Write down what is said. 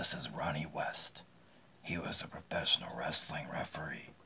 This is Ronnie West. He was a professional wrestling referee.